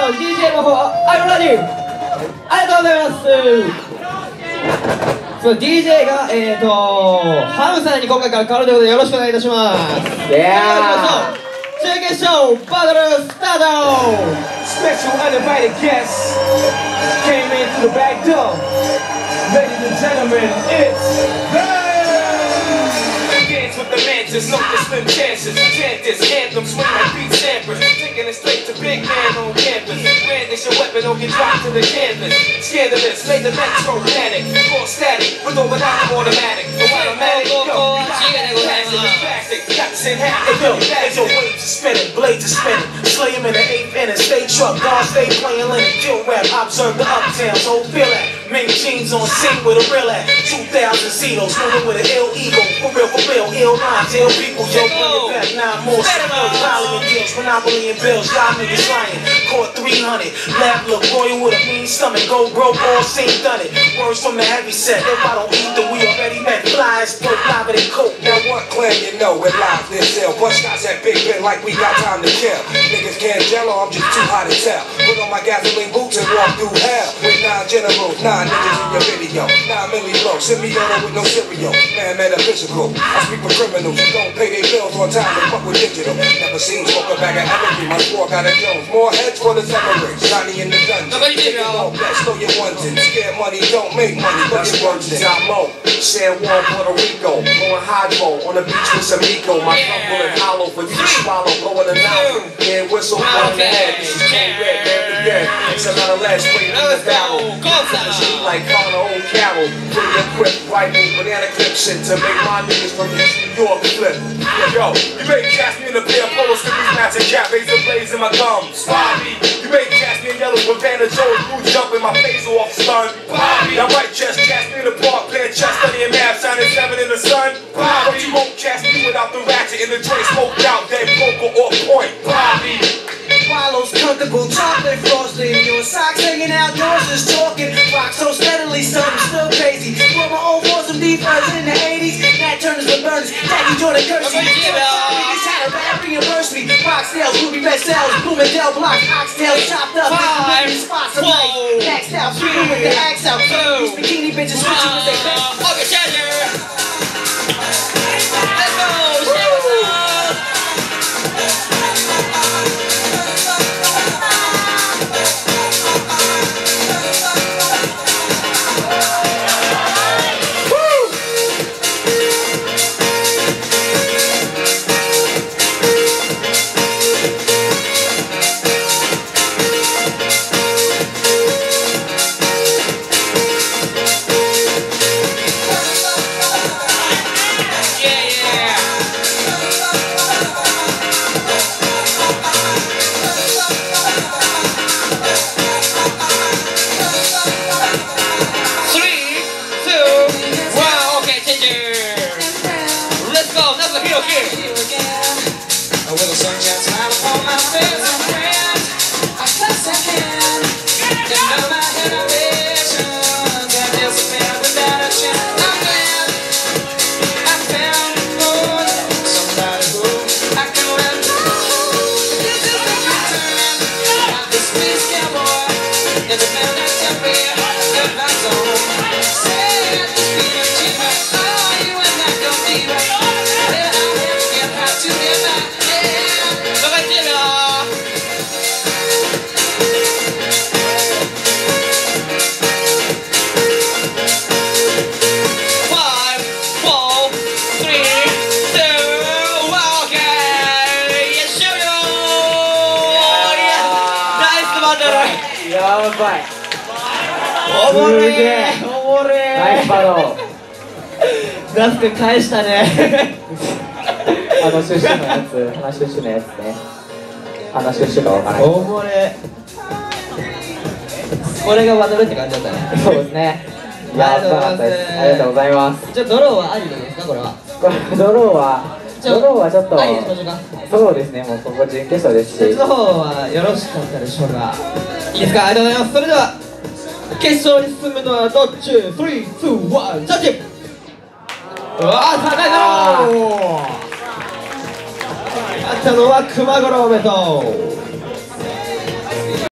DJ の方、アイムラディありがとうございます。そう、DJ がハムさんに今回から変わるということでよろしくお願いいたします。準決勝バトルスタート。 Special uninvited guests came in through the back door. Ladies and gentlemen, it's dance with the mantis, no slim chances. Chant this anthem, swing like beat samples. Taking it straight to big man on campus. Brandish your weapon, don't get dropped to the canvas. Scandalous, made the metro panic. More static, with or without automatic. No automatic, yo, got to send half the bill. As your waves are spinning, blades are spinning. Slay him in the 8th inning, stay truck, guard stay playing linen. Kill rap, observe the uptown, so feel that. Mink jeans on scene with a real at 2,000 Zetos, moving with an ill ego. For real, ill minds, ill people. Yo, bring it back, 9 more skills. Volley and deals, monopoly and bills. Y'all niggas lying, caught 300. Lab look royal with a mean stomach. Go broke, all seen done it. Words from the heavy set. If I don't eat, then we already met. Flies, broke, live than coke. Now what clan you know it live this ill? Bust shots at Big Ben like we got time to kill. Niggas can't gel or I'm just too hot to tell. Put on my gasoline boots and walk through hell. With 9 generals, 9 niggas in your video. 9 milli blow, send me on with no cereal. Man, metaphysical. I speak for criminals who don't pay their bills on time and fuck with digital. Never seen smoke a bag of energy. My squad got a Jones. More heads for the Emirates. Johnny in the dungeon. Taking all bets, throw your ones in. Scared money don't make money, but your words in. San Juan, Puerto Rico, blowing hydro on the beach with some Miko. My tongue bullet hollow for you to swallow, blowing a nozzle. Yeah, whistle on the head. This is King Red, man, we dead. It's another last way in the barrel. She like Connor Old Carol. Put your quick rifle, banana clips in to make my niggas from East New York flip. Yo, you may catch me in a pair of polo slippers, matching cap, razor blades in my thumbs. Bobby, you may catch me in yellow with Vanna Joe's blue jumping my face off stun. Bobby, now right chest, catch me in the park, playing chess, studying math, shining 7 in the sun. Bobby, but you won't catch me without the ratchet in the joint, smoked out, dead vocal off point. Bobby. Swallows comfortable, chocolate frosting. Your socks hanging out, yours is talking. Rock so steadily, something still crazy. From my old awesome defense in the 80s. Nat Turner's with Burns, Jackie Jordan Kersey. Niggas had a rap reimburse me. Foxtails, Ruby Red Cells, Bloomingdale blocks, oxtails chopped up. Spots of light, maxed out, freedom with the axe out. These bikini bitches switching with their best. Let's go! A little sunshine smile upon my face, and friends, as best I can. You know my innovations, and disappear without a chance. I'm glad I found somebody who I can let go. This is the return of the sweet cowboy. It's a man that's happy if I don't say at the speed of Jesus. Oh, you and I don't be right. Well, I have to get how to get back. やばい。 おもれー、おもれー。 ナイスバトル。 ガス君返したね。 シュッシュのやつ、鼻シュッシュのやつね。鼻シュッシュかわからない。 おもれ。これがバトルって感じだったね。 そうですね。いや、そうだったです。ありがとうございます。 じゃあドローはありなんですか、これは。 ドローはちょっと。 ありにしましょうか。 そうですね、もうここ準決勝ですし。 そっちの方はよろしかったでしょうか。いいですか、ありがとうございます。それでは決勝に進むのはどっち ?3、2、1、ジャッジ。うわー、高いだろう。やったのは熊五郎おめでとう。